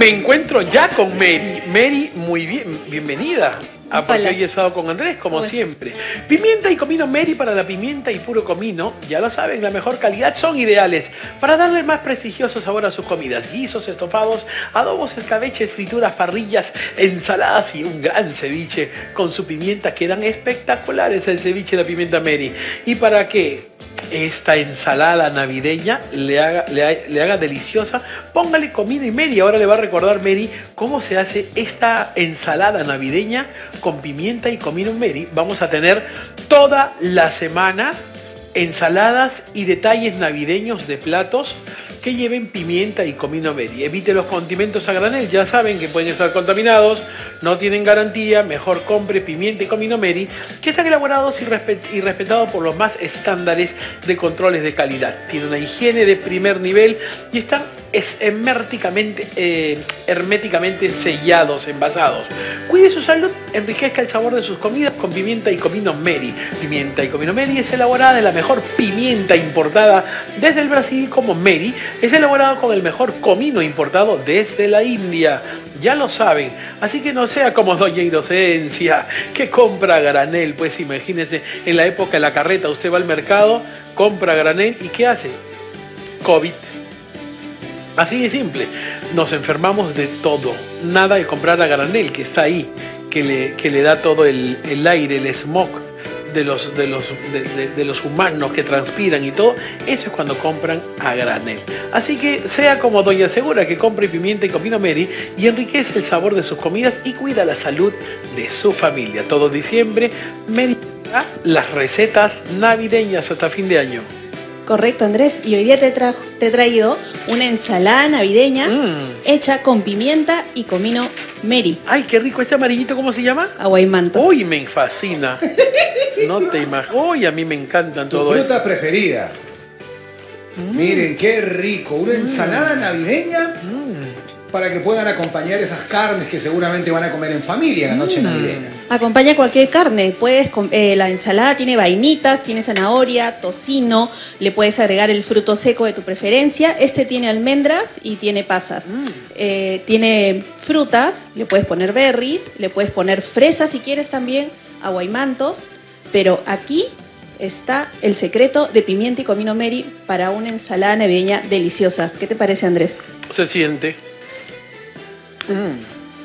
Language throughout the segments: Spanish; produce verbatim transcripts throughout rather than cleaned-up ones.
Me encuentro ya con Mary. Mary, muy bien, bienvenida. Ah, porque Hola. hoy he estado con Andrés, como siempre. Pimienta y comino Mary para la pimienta y puro comino, ya lo saben, la mejor calidad, son ideales para darle más prestigioso sabor a sus comidas. Guisos, estofados, adobos, escabeches, frituras, parrillas, ensaladas y un gran ceviche con su pimienta. Quedan espectaculares el ceviche de la pimienta Mary. ¿Y para qué? Esta ensalada navideña le haga, le, ha- le haga deliciosa, póngale comino y Mary. Ahora le va a recordar Mary cómo se hace esta ensalada navideña con pimienta y comino Mary. Vamos a tener toda la semana ensaladas y detalles navideños de platos que lleven pimienta y comino Mary. Evite los condimentos a granel, ya saben que pueden estar contaminados, no tienen garantía. Mejor compre pimienta y comino Mary, que están elaborados y, respet y respetados por los más estándares de controles de calidad. Tienen una higiene de primer nivel y están es herméticamente, eh, herméticamente sellados, envasados. Cuide su salud, enriquezca el sabor de sus comidas con pimienta y comino Mary. Pimienta y comino Mary es elaborada en la mejor pimienta importada desde el Brasil, como Mary es elaborado con el mejor comino importado desde la India. Ya lo saben, así que no sea como doña Inocencia, que compra a granel. Pues imagínense, en la época de la carreta, usted va al mercado, compra a granel y ¿qué hace? COVID. Así de simple, nos enfermamos de todo. Nada de comprar a granel, que está ahí, que le, que le da todo el, el aire, el smog de los, de, los, de, de- de los humanos que transpiran y todo. Eso es cuando compran a granel. Así que sea como doña Segura, que compre pimienta y comino Mary y enriquece el sabor de sus comidas y cuida la salud de su familia. Todo diciembre, Mary da las recetas navideñas hasta fin de año. Correcto, Andrés. Y hoy día te, tra- te he traído una ensalada navideña Mm. hecha con pimienta y comino Mary, Ay, qué rico. ¿Este amarillito cómo se llama? aguaymanto. Uy, me fascina. No te imaginas. Uy, a mí me encantan Tu todo fruta esto. preferida. Miren, qué rico. Una ensalada navideña para que puedan acompañar esas carnes que seguramente van a comer en familia en la noche navideña. Acompaña cualquier carne. Puedes com- eh, la ensalada tiene vainitas, tiene zanahoria, tocino, le puedes agregar el fruto seco de tu preferencia. Este tiene almendras y tiene pasas. Eh, tiene frutas, le puedes poner berries, le puedes poner fresas si quieres también, aguaymantos. Pero aquí está el secreto de pimienta y comino Mary para una ensalada navideña deliciosa. ¿Qué te parece, Andrés? Se siente. Mm.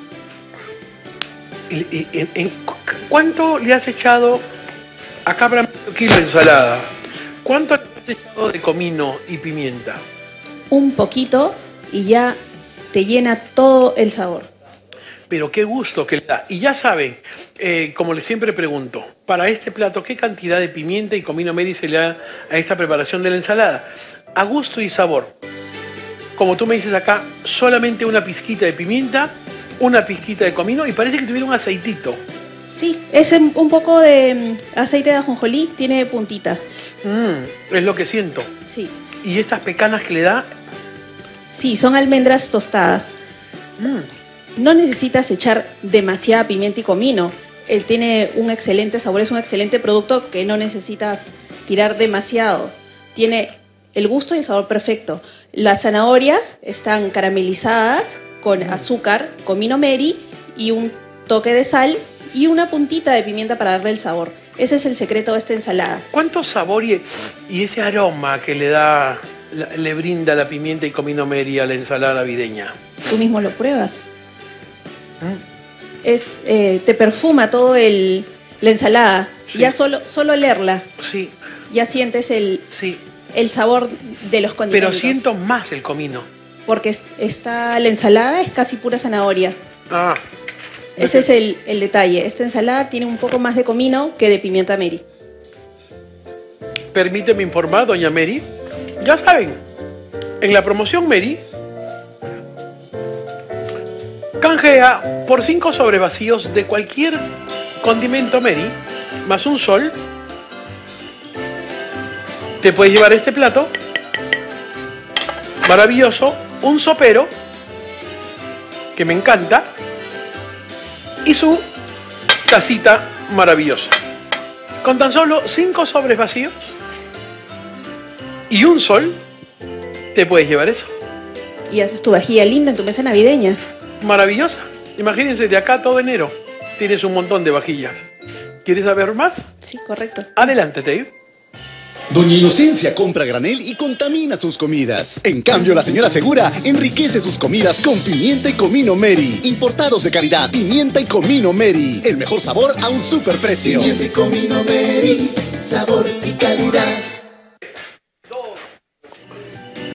Y- y- en- en- cu- ¿Cuánto le has echado a cabra medio kilo de ensalada? ¿Cuánto le has echado de comino y pimienta? Un poquito y ya te llena todo el sabor. Pero qué gusto que le da. Y ya saben, eh, como les siempre pregunto, para este plato, ¿qué cantidad de pimienta y comino Mary se le da a esta preparación de la ensalada? A gusto y sabor. Como tú me dices acá, solamente una pizquita de pimienta, una pizquita de comino y parece que tuviera un aceitito. Sí, es un un poco de mm, aceite de ajonjolí, tiene puntitas. Mm, es lo que siento. Sí, Y estas pecanas que le da, sí, son almendras tostadas. mm, No necesitas echar demasiada pimienta y comino. Él tiene un excelente sabor, es un excelente producto que no necesitas tirar demasiado. Tiene el gusto y el sabor perfecto. Las zanahorias están caramelizadas con azúcar, comino Mary y un toque de sal y una puntita de pimienta para darle el sabor. Ese es el secreto de esta ensalada. ¿cuánto sabor y, y ese aroma que le da, la- le brinda la pimienta y comino Mary a la ensalada navideña? Tú mismo lo pruebas. Mm, Es, eh, te perfuma todo el, la ensalada. Sí. Ya solo, solo olerla, sí, ya sientes el, sí. el sabor de los condimentos. Pero siento más el comino. Porque es- está, la ensalada es casi pura zanahoria. Ah, Ese es el, el detalle. Esta ensalada tiene un poco más de comino que de pimienta Mary. permíteme informar, doña Mary. Ya saben, en la promoción Mary, canjea por cinco sobres vacíos de cualquier condimento Mary, más un sol. Te puedes llevar este plato maravilloso, un sopero, que me encanta, y su tacita maravillosa. Con tan solo cinco sobres vacíos y un sol, te puedes llevar eso. Y haces tu vajilla linda en tu mesa navideña. Maravillosa. Imagínense, de acá todo enero tienes un montón de vajillas. ¿Quieres saber más? Sí, correcto. Adelante, Dave. Doña Inocencia compra granel y contamina sus comidas. En cambio, la señora Segura enriquece sus comidas con pimienta y comino Mary. Importados de calidad, pimienta y comino Mary. El mejor sabor a un superprecio. Pimienta y comino Mary, sabor y calidad.